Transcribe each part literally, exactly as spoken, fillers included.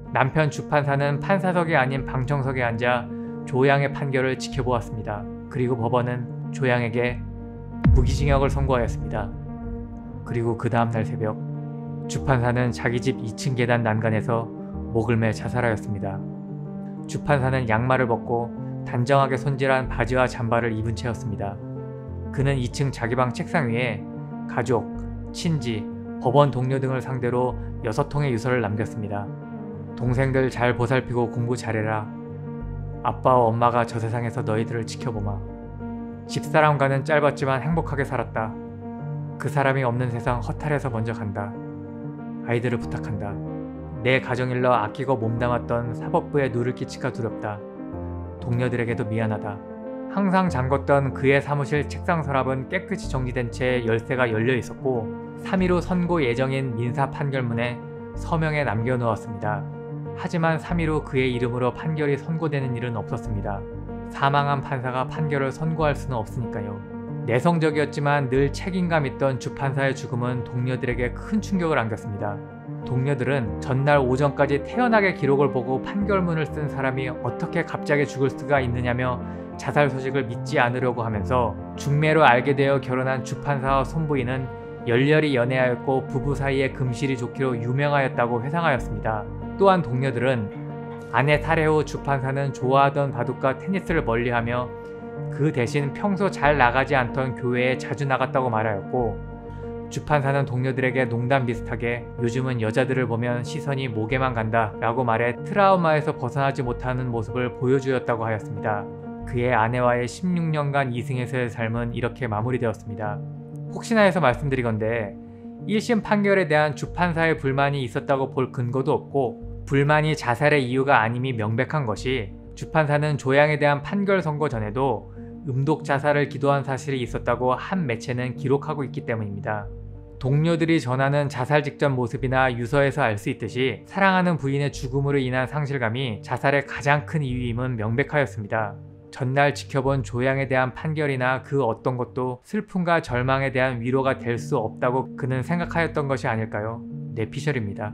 남편 주판사는 판사석이 아닌 방청석에 앉아 조양의 판결을 지켜보았습니다. 그리고 법원은 조양에게 무기징역을 선고하였습니다. 그리고 그 다음날 새벽, 주판사는 자기 집 이 층 계단 난간에서 목을 매 자살하였습니다. 주판사는 양말을 벗고 단정하게 손질한 바지와 잠바를 입은 채였습니다. 그는 이 층 자기 방 책상 위에 가족, 친지, 법원 동료 등을 상대로 여섯 통의 유서를 남겼습니다. 동생들 잘 보살피고 공부 잘해라. 아빠와 엄마가 저 세상에서 너희들을 지켜보마. 집사람과는 짧았지만 행복하게 살았다. 그 사람이 없는 세상 허탈해서 먼저 간다. 아이들을 부탁한다. 내 가정일러 아끼고 몸담았던 사법부에 누를 끼칠까 두렵다. 동료들에게도 미안하다. 항상 잠궜던 그의 사무실 책상 서랍은 깨끗이 정리된 채 열쇠가 열려 있었고 삼 일 후 선고 예정인 민사 판결문에 서명에 남겨놓았습니다. 하지만 삼 일 후 그의 이름으로 판결이 선고되는 일은 없었습니다. 사망한 판사가 판결을 선고할 수는 없으니까요. 내성적이었지만 늘 책임감 있던 주판사의 죽음은 동료들에게 큰 충격을 안겼습니다. 동료들은 전날 오전까지 태연하게 기록을 보고 판결문을 쓴 사람이 어떻게 갑자기 죽을 수가 있느냐며 자살 소식을 믿지 않으려고 하면서 중매로 알게 되어 결혼한 주판사와 손부인은 열렬히 연애하였고 부부 사이에 금실이 좋기로 유명하였다고 회상하였습니다. 또한 동료들은 아내 살해 후 주판사는 좋아하던 바둑과 테니스를 멀리하며 그 대신 평소 잘 나가지 않던 교회에 자주 나갔다고 말하였고 주판사는 동료들에게 농담 비슷하게 요즘은 여자들을 보면 시선이 목에만 간다 라고 말해 트라우마에서 벗어나지 못하는 모습을 보여주었다고 하였습니다. 그의 아내와의 십육 년간 이승에서의 삶은 이렇게 마무리되었습니다. 혹시나 해서 말씀드리건대 일 심 판결에 대한 주판사의 불만이 있었다고 볼 근거도 없고 불만이 자살의 이유가 아님이 명백한 것이 주판사는 조양에 대한 판결 선고 전에도 음독 자살을 기도한 사실이 있었다고 한 매체는 기록하고 있기 때문입니다. 동료들이 전하는 자살 직전 모습이나 유서에서 알 수 있듯이 사랑하는 부인의 죽음으로 인한 상실감이 자살의 가장 큰 이유임은 명백하였습니다. 전날 지켜본 조양에 대한 판결이나 그 어떤 것도 슬픔과 절망에 대한 위로가 될 수 없다고 그는 생각하였던 것이 아닐까요? 뇌피셜입니다.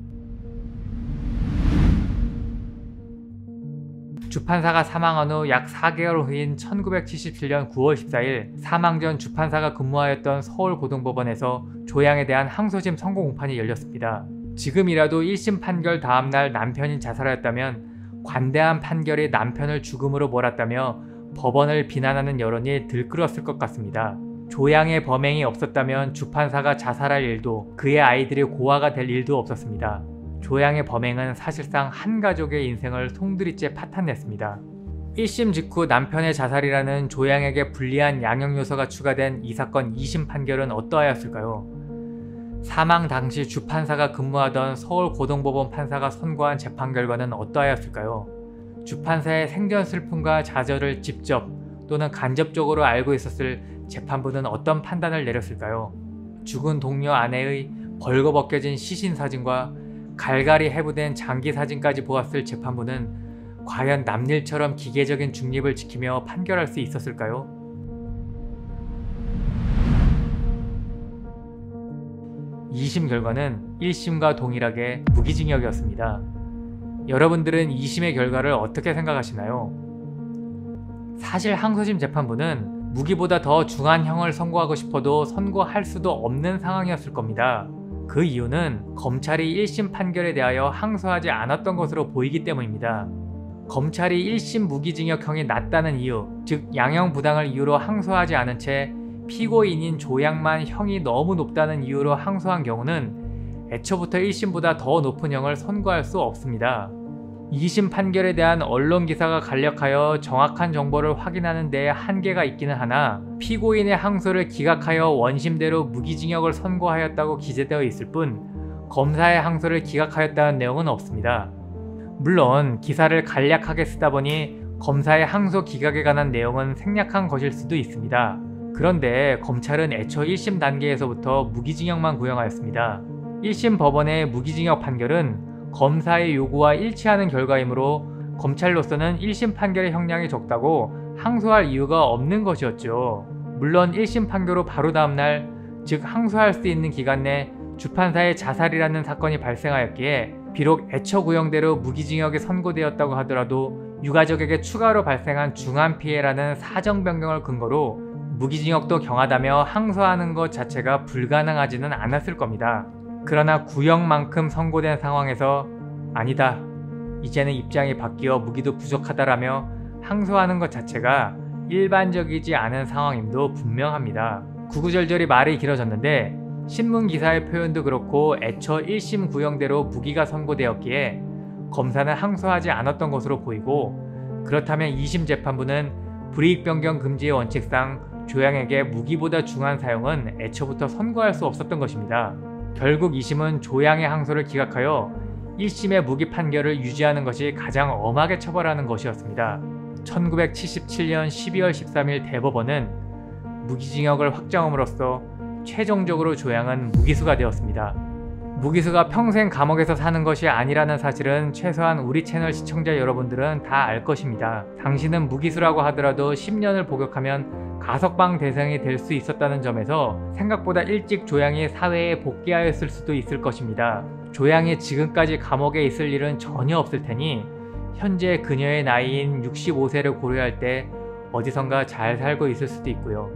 주판사가 사망한 후 약 사 개월 후인 천구백칠십칠 년 구월 십사일 사망 전 주판사가 근무하였던 서울고등법원에서 조양에 대한 항소심 선고 공판이 열렸습니다. 지금이라도 일 심 판결 다음날 남편이 자살하였다면 관대한 판결이 남편을 죽음으로 몰았다며 법원을 비난하는 여론이 들끓었을 것 같습니다. 조양의 범행이 없었다면 주판사가 자살할 일도 그의 아이들이 고아가 될 일도 없었습니다. 조양의 범행은 사실상 한 가족의 인생을 송두리째 파탄냈습니다. 일 심 직후 남편의 자살이라는 조양에게 불리한 양형 요소가 추가된 이 사건 이 심 판결은 어떠하였을까요? 사망 당시 주판사가 근무하던 서울고등법원 판사가 선고한 재판 결과는 어떠하였을까요? 주판사의 생전 슬픔과 좌절을 직접 또는 간접적으로 알고 있었을 재판부는 어떤 판단을 내렸을까요? 죽은 동료 아내의 벌거벗겨진 시신 사진과 갈갈이 해부된 장기 사진까지 보았을 재판부는 과연 남일처럼 기계적인 중립을 지키며 판결할 수 있었을까요? 이 심 결과는 일 심과 동일하게 무기징역이었습니다. 여러분들은 이 심의 결과를 어떻게 생각하시나요? 사실 항소심 재판부는 무기보다 더 중한 형을 선고하고 싶어도 선고할 수도 없는 상황이었을 겁니다. 그 이유는 검찰이 일 심 판결에 대하여 항소하지 않았던 것으로 보이기 때문입니다. 검찰이 일 심 무기징역형이 낮다는 이유, 즉 양형 부당을 이유로 항소하지 않은 채 피고인인 조양만 형이 너무 높다는 이유로 항소한 경우는 애초부터 일 심보다 더 높은 형을 선고할 수 없습니다. 이 심 판결에 대한 언론 기사가 간략하여 정확한 정보를 확인하는 데에 한계가 있기는 하나 피고인의 항소를 기각하여 원심대로 무기징역을 선고하였다고 기재되어 있을 뿐 검사의 항소를 기각하였다는 내용은 없습니다. 물론 기사를 간략하게 쓰다 보니 검사의 항소 기각에 관한 내용은 생략한 것일 수도 있습니다. 그런데 검찰은 애초 일 심 단계에서부터 무기징역만 구형하였습니다. 일 심 법원의 무기징역 판결은 검사의 요구와 일치하는 결과이므로 검찰로서는 일 심 판결의 형량이 적다고 항소할 이유가 없는 것이었죠. 물론 일 심 판결 후 바로 다음날, 즉 항소할 수 있는 기간 내 주판사의 자살이라는 사건이 발생하였기에 비록 애처 구형대로 무기징역이 선고되었다고 하더라도 유가족에게 추가로 발생한 중한 피해라는 사정 변경을 근거로 무기징역도 경하다며 항소하는 것 자체가 불가능하지는 않았을 겁니다. 그러나 구형만큼 선고된 상황에서 아니다, 이제는 입장이 바뀌어 무기도 부족하다라며 항소하는 것 자체가 일반적이지 않은 상황임도 분명합니다. 구구절절히 말이 길어졌는데 신문 기사의 표현도 그렇고 애초 일 심 구형대로 무기가 선고되었기에 검사는 항소하지 않았던 것으로 보이고, 그렇다면 이 심 재판부는 불이익 변경 금지의 원칙상 조양에게 무기보다 중한 사용은 애초부터 선고할 수 없었던 것입니다. 결국 이 심은 조양의 항소를 기각하여 일 심의 무기 판결을 유지하는 것이 가장 엄하게 처벌하는 것이었습니다. 천구백칠십칠 년 십이월 십삼일 대법원은 무기징역을 확정함으로써 최종적으로 조양은 무기수가 되었습니다. 무기수가 평생 감옥에서 사는 것이 아니라는 사실은 최소한 우리 채널 시청자 여러분들은 다 알 것입니다. 당신은 무기수라고 하더라도 십 년을 복역하면 가석방 대상이 될 수 있었다는 점에서 생각보다 일찍 조양이 사회에 복귀하였을 수도 있을 것입니다. 조양이 지금까지 감옥에 있을 일은 전혀 없을 테니 현재 그녀의 나이인 육십오 세를 고려할 때 어디선가 잘 살고 있을 수도 있고요.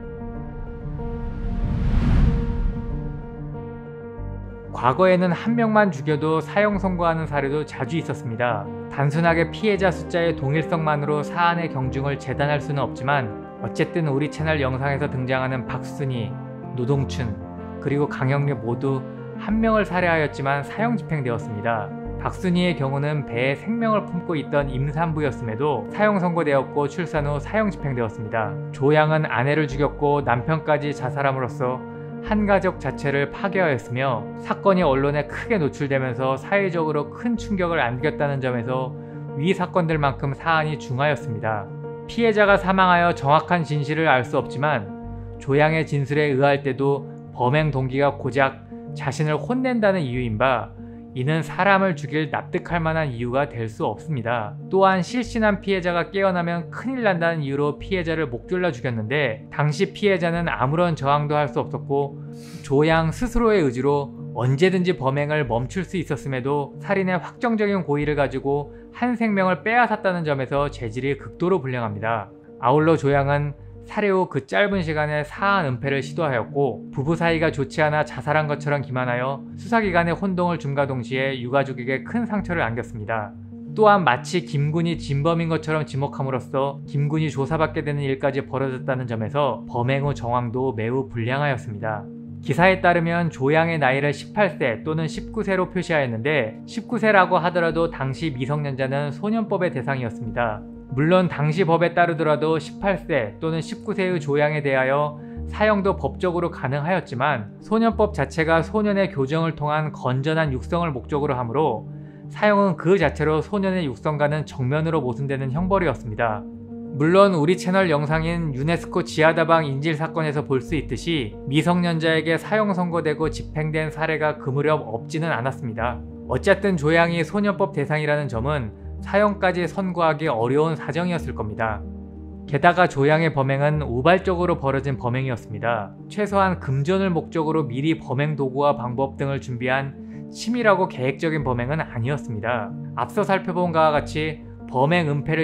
과거에는 한 명만 죽여도 사형 선고하는 사례도 자주 있었습니다. 단순하게 피해자 숫자의 동일성만으로 사안의 경중을 재단할 수는 없지만 어쨌든 우리 채널 영상에서 등장하는 박순희, 노동춘, 그리고 강영래 모두 한 명을 살해하였지만 사형 집행되었습니다. 박순희의 경우는 배에 생명을 품고 있던 임산부였음에도 사형 선고되었고 출산 후 사형 집행되었습니다. 조양은 아내를 죽였고 남편까지 자살함으로써 한 가족 자체를 파괴하였으며 사건이 언론에 크게 노출되면서 사회적으로 큰 충격을 안겼다는 점에서 위 사건들만큼 사안이 중하였습니다. 피해자가 사망하여 정확한 진실을 알 수 없지만 조양의 진술에 의할 때도 범행 동기가 고작 자신을 혼낸다는 이유인 바 이는 사람을 죽일 납득할 만한 이유가 될 수 없습니다. 또한 실신한 피해자가 깨어나면 큰일 난다는 이유로 피해자를 목졸라 죽였는데 당시 피해자는 아무런 저항도 할 수 없었고 조양 스스로의 의지로 언제든지 범행을 멈출 수 있었음에도 살인의 확정적인 고의를 가지고 한 생명을 빼앗았다는 점에서 죄질이 극도로 불량합니다. 아울러 조양은 살해 후 그 짧은 시간에 사안 은폐를 시도하였고 부부 사이가 좋지 않아 자살한 것처럼 기만하여 수사기관의 혼동을 줌과 동시에 유가족에게 큰 상처를 안겼습니다. 또한 마치 김군이 진범인 것처럼 지목함으로써 김군이 조사받게 되는 일까지 벌어졌다는 점에서 범행 후 정황도 매우 불량하였습니다. 기사에 따르면 조양의 나이를 십팔 세 또는 십구 세로 표시하였는데 십구 세라고 하더라도 당시 미성년자는 소년법의 대상이었습니다. 물론 당시 법에 따르더라도 십팔 세 또는 십구 세의 조양에 대하여 사형도 법적으로 가능하였지만 소년법 자체가 소년의 교정을 통한 건전한 육성을 목적으로 하므로 사형은 그 자체로 소년의 육성과는 정면으로 모순되는 형벌이었습니다. 물론 우리 채널 영상인 유네스코 지하다방 인질 사건에서 볼 수 있듯이 미성년자에게 사형 선고되고 집행된 사례가 그 무렵 없지는 않았습니다. 어쨌든 조양이 소년법 대상이라는 점은 사형까지 선고하기 어려운 사정이었을 겁니다. 게다가 조양의 범행은 우발적으로 벌어진 범행이었습니다. 최소한 금전을 목적으로 미리 범행 도구와 방법 등을 준비한 치밀하고 계획적인 범행은 아니었습니다. 앞서 살펴본 바와 같이 범행 은폐를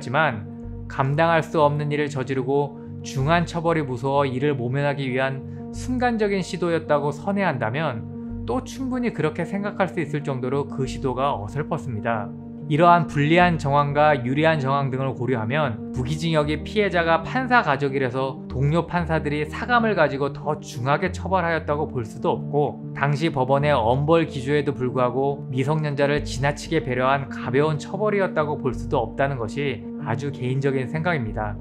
시도하였지만 감당할 수 없는 일을 저지르고 중한 처벌이 무서워 이를 모면하기 위한 순간적인 시도였다고 선회한다면 또 충분히 그렇게 생각할 수 있을 정도로 그 시도가 어설펐습니다. 이러한 불리한 정황과 유리한 정황 등을 고려하면 무기징역이 피해자가 판사 가족이라서 동료 판사들이 사감을 가지고 더 중하게 처벌하였다고 볼 수도 없고 당시 법원의 엄벌 기조에도 불구하고 미성년자를 지나치게 배려한 가벼운 처벌이었다고 볼 수도 없다는 것이 아주 개인적인 생각입니다.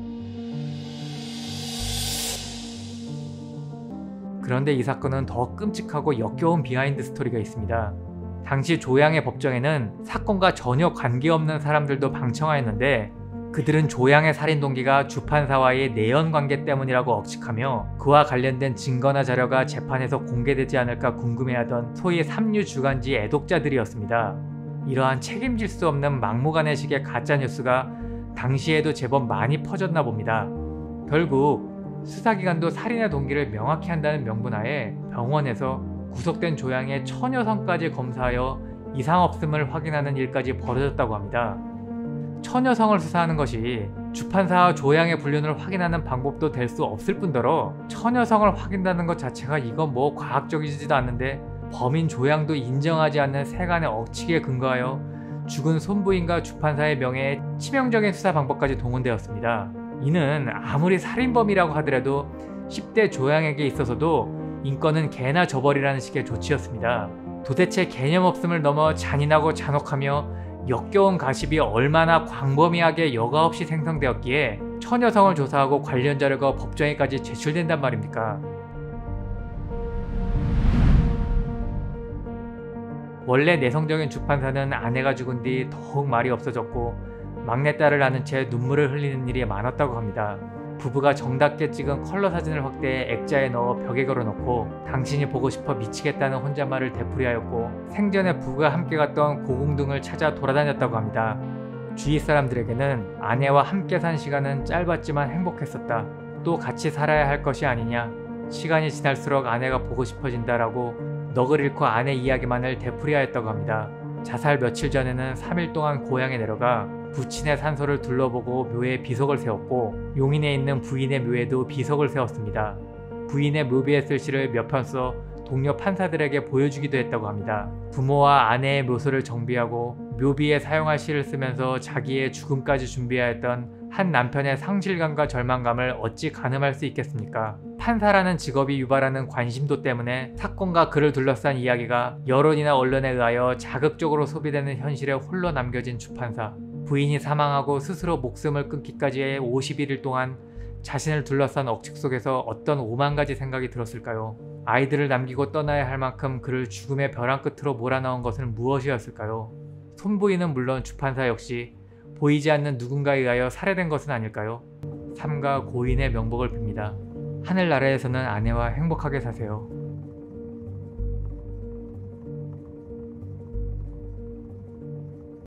그런데 이 사건은 더 끔찍하고 역겨운 비하인드 스토리가 있습니다. 당시 조양의 법정에는 사건과 전혀 관계없는 사람들도 방청하였는데 그들은 조양의 살인 동기가 주판사와의 내연관계 때문이라고 억측하며 그와 관련된 증거나 자료가 재판에서 공개되지 않을까 궁금해하던 소위 삼류주간지 애독자들이었습니다. 이러한 책임질 수 없는 막무가내식의 가짜뉴스가 당시에도 제법 많이 퍼졌나 봅니다. 결국 수사기관도 살인의 동기를 명확히 한다는 명분하에 병원에서 구속된 조양의 처녀성까지 검사하여 이상 없음을 확인하는 일까지 벌어졌다고 합니다. 처녀성을 수사하는 것이 주판사와 조양의 불륜을 확인하는 방법도 될 수 없을 뿐더러 처녀성을 확인한다는 것 자체가 이건 뭐 과학적이지도 않는데 범인 조양도 인정하지 않는 세간의 억측에 근거하여 죽은 손부인과 주판사의 명예에 치명적인 수사 방법까지 동원되었습니다. 이는 아무리 살인범이라고 하더라도 십 대 조양에게 있어서도 인권은 개나 저버리라는 식의 조치였습니다. 도대체 개념 없음을 넘어 잔인하고 잔혹하며 역겨운 가십이 얼마나 광범위하게 여과 없이 생성되었기에 처녀성을 조사하고 관련 자료가 법정에까지 제출된단 말입니까? 원래 내성적인 주판사는 아내가 죽은 뒤 더욱 말이 없어졌고 막내딸을 낳은 채 눈물을 흘리는 일이 많았다고 합니다. 부부가 정답게 찍은 컬러 사진을 확대해 액자에 넣어 벽에 걸어놓고 당신이 보고 싶어 미치겠다는 혼잣말을 되풀이하였고 생전에 부부가 함께 갔던 고궁등을 찾아 돌아다녔다고 합니다. 주위 사람들에게는 아내와 함께 산 시간은 짧았지만 행복했었다. 또 같이 살아야 할 것이 아니냐. 시간이 지날수록 아내가 보고 싶어진다라고 넋을 잃고 아내 이야기만을 되풀이하였다고 합니다. 자살 며칠 전에는 삼 일 동안 고향에 내려가 부친의 산소를 둘러보고 묘에 비석을 세웠고 용인에 있는 부인의 묘에도 비석을 세웠습니다. 부인의 묘비에 쓸 시를 몇 편 써 동료 판사들에게 보여주기도 했다고 합니다. 부모와 아내의 묘소를 정비하고 묘비에 사용할 시를 쓰면서 자기의 죽음까지 준비하였던 한 남편의 상실감과 절망감을 어찌 가늠할 수 있겠습니까? 판사라는 직업이 유발하는 관심도 때문에 사건과 그를 둘러싼 이야기가 여론이나 언론에 의하여 자극적으로 소비되는 현실에 홀로 남겨진 주판사. 부인이 사망하고 스스로 목숨을 끊기까지의 오십일 일 동안 자신을 둘러싼 억측 속에서 어떤 오만 가지 생각이 들었을까요? 아이들을 남기고 떠나야 할 만큼 그를 죽음의 벼랑 끝으로 몰아넣은 것은 무엇이었을까요? 손부인은 물론 주판사 역시 보이지 않는 누군가에 의하여 살해된 것은 아닐까요? 삼가 고인의 명복을 빕니다. 하늘나라에서는 아내와 행복하게 사세요.